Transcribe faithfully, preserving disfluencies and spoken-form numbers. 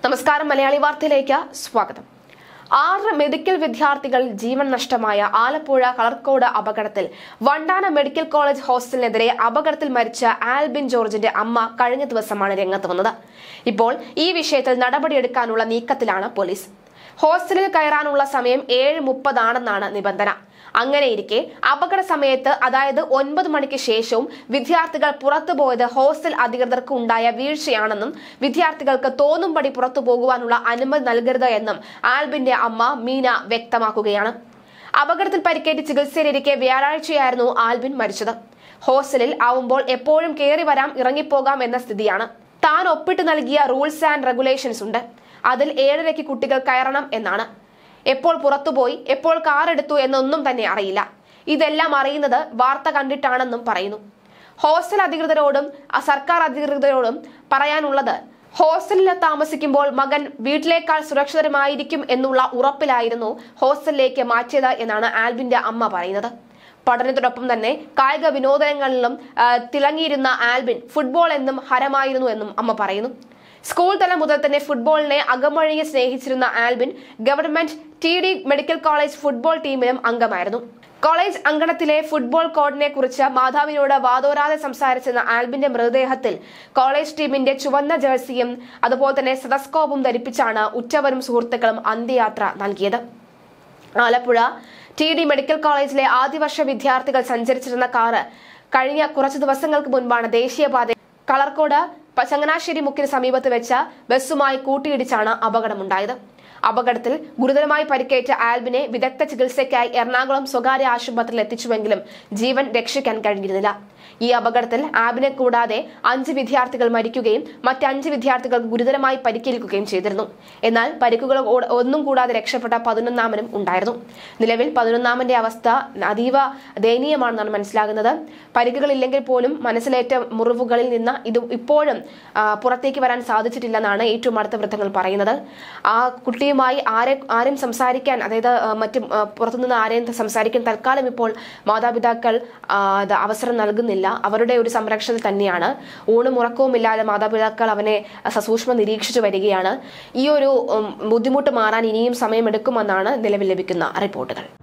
നമസ്കാരം, മലയാളി വാർത്തയിലേക്ക് സ്വാഗതം. ആറ് മെഡിക്കൽ വിദ്യാർത്ഥികൾ ജീവൻ നഷ്ടമായ ആലപ്പുഴ കളർക്കോട് അപകടത്തിൽ വണ്ടാന മെഡിക്കൽ കോളേജ് ഹോസ്റ്റലിനെതിരെ അപകടത്തിൽ മരിച്ച ആൽബിൻ ജോർജിന്റെ അമ്മ കഴിഞ്ഞ ദിവസമാണ് രംഗത്ത് വന്നത്. ഇപ്പോൾ ഈ വിഷയത്തിൽ നടപടിയെടുക്കാനുള്ള നീക്കത്തിലാണ് പോലീസ്. ഹോസ്റ്റലിൽ കയറാനുള്ള സമയം ഏഴ് മുപ്പതാണെന്നാണ് നിബന്ധന. അങ്ങനെയിരിക്കെ അപകട സമയത്ത്, അതായത് ഒൻപത് മണിക്ക് ശേഷവും വിദ്യാർത്ഥികൾ പുറത്തുപോയത് ഹോസ്റ്റൽ അധികൃതർക്ക് ഉണ്ടായ വീഴ്ചയാണെന്നും വിദ്യാർത്ഥികൾക്ക് തോന്നുംപടി പുറത്തു പോകുവാനുള്ള അനുമതി നൽകരുത് എന്നും ആൽബിന്റെ അമ്മ മീന വ്യക്തമാക്കുകയാണ്. അപകടത്തിൽ പരിക്കേറ്റ് ചികിത്സയിലിരിക്കെ വ്യാഴാഴ്ചയായിരുന്നു ആൽബിൻ മരിച്ചത്. ഹോസ്റ്റലിൽ ആവുമ്പോൾ എപ്പോഴും കയറി വരാം, ഇറങ്ങിപ്പോകാം എന്ന സ്ഥിതിയാണ്. താൻ ഒപ്പിട്ട് നൽകിയ റൂൾസ് ആൻഡ് റെഗുലേഷൻസ് ഉണ്ട്. അതിൽ ഏഴരയ്ക്ക് കുട്ടികൾ കയറണം എന്നാണ്. എപ്പോൾ പുറത്തുപോയി, എപ്പോൾ കാർ എടുത്തു എന്നൊന്നും തന്നെ അറിയില്ല. ഇതെല്ലാം അറിയുന്നത് വാർത്ത കണ്ടിട്ടാണെന്നും പറയുന്നു. ഹോസ്റ്റൽ അധികൃതരോടും സർക്കാർ അധികൃതരോടും പറയാനുള്ളത്, ഹോസ്റ്റലിൽ താമസിക്കുമ്പോൾ മകൻ വീട്ടിലേക്കാൾ സുരക്ഷിതമായിരിക്കും എന്നുള്ള ഉറപ്പിലായിരുന്നു ഹോസ്റ്റലിലേക്ക് മാറ്റിയത് എന്നാണ് ആൽബിന്റെ അമ്മ പറയുന്നത്. പഠനത്തോടൊപ്പം തന്നെ കായിക വിനോദങ്ങളിലും തിളങ്ങിയിരുന്ന ആൽബിൻ ഫുട്ബോൾ എന്നും ഹരമായിരുന്നു എന്നും അമ്മ പറയുന്നു. സ്കൂൾ തലം മുതൽ തന്നെ ഫുട്ബോളിനെ അകമഴിയെ സ്നേഹിച്ചിരുന്ന Albin government T D medical college football ടീമിലും അംഗമായിരുന്നു. കോളേജ് അങ്കണത്തിലെ ഫുട്ബോൾ കോഡിനെ കുറിച്ച് മാതാവിനോട് വാതോരാതെ സംസാരിച്ചിരുന്ന ആൽബിന്റെ മൃതദേഹത്തിൽ കോളേജ് ടീമിന്റെ ചുവന്ന ജേഴ്സിയും അതുപോലെ തന്നെ സ്റ്റെതസ്കോപ്പും ധരിപ്പിച്ചാണ് ഉറ്റവരും സുഹൃത്തുക്കളും അന്ത്യയാത്ര നൽകിയത്. ആലപ്പുഴ ടി ഡി മെഡിക്കൽ കോളേജിലെ ആദ്യവർഷ വിദ്യാർത്ഥികൾ സഞ്ചരിച്ചിരുന്ന കാറ് കഴിഞ്ഞ കുറച്ചു ദിവസങ്ങൾക്ക് മുൻപാണ് ദേശീയപാത കളർക്കോട് ചങ്ങനാശ്ശേരി മുക്കിന് സമീപത്ത് വെച്ച ബസ്സുമായി കൂട്ടിയിടിച്ചാണ് അപകടമുണ്ടായത്. അപകടത്തിൽ ഗുരുതരമായി പരിക്കേറ്റ ആൽബിനെ വിദഗ്ധ ചികിത്സയ്ക്കായി എറണാകുളം സ്വകാര്യ ആശുപത്രിയിൽ എത്തിച്ചുവെങ്കിലും ജീവൻ രക്ഷിക്കാൻ കഴിഞ്ഞിരുന്നില്ല. ഈ അപകടത്തിൽ ആൽബിനെ കൂടാതെ അഞ്ച് വിദ്യാർത്ഥികൾ മരിക്കുകയും മറ്റഞ്ച് വിദ്യാർത്ഥികൾക്ക് ഗുരുതരമായി പരിക്കേൽക്കുകയും ചെയ്തിരുന്നു. എന്നാൽ പരിക്കുകൾ ഒന്നും കൂടാതെ രക്ഷപ്പെട്ട പതിനൊന്നാമനും ഉണ്ടായിരുന്നു. നിലവിൽ പതിനൊന്നാമന്റെ അവസ്ഥ അതീവ ദയനീയമാണെന്നാണ് മനസ്സിലാകുന്നത്. പരിക്കുകളില്ലെങ്കിൽ പോലും മനസ്സിലേറ്റ മുറിവുകളിൽ നിന്ന് ഇത് ഇപ്പോഴും പുറത്തേക്ക് വരാൻ സാധിച്ചിട്ടില്ലെന്നാണ് ഏറ്റവും അടുത്ത വൃത്തങ്ങൾ പറയുന്നത്. ആ കുട്ടിയുമായി ആരെ ആരും സംസാരിക്കാൻ, അതായത് മറ്റും പുറത്തുനിന്ന് ആരെയും സംസാരിക്കാൻ തൽക്കാലം ഇപ്പോൾ മാതാപിതാക്കൾ അവസരം നൽകുന്നില്ല. അവരുടെ ഒരു സംരക്ഷണത്തിൽ തന്നെയാണ്. ഊണും ഉറക്കവും ഇല്ലാതെ മാതാപിതാക്കൾ അവനെ സസൂക്ഷ്മം നിരീക്ഷിച്ചു വരികയാണ്. ഈ ഒരു ബുദ്ധിമുട്ട് മാറാൻ ഇനിയും സമയമെടുക്കുമെന്നാണ് നിലവിൽ ലഭിക്കുന്ന റിപ്പോർട്ടുകൾ.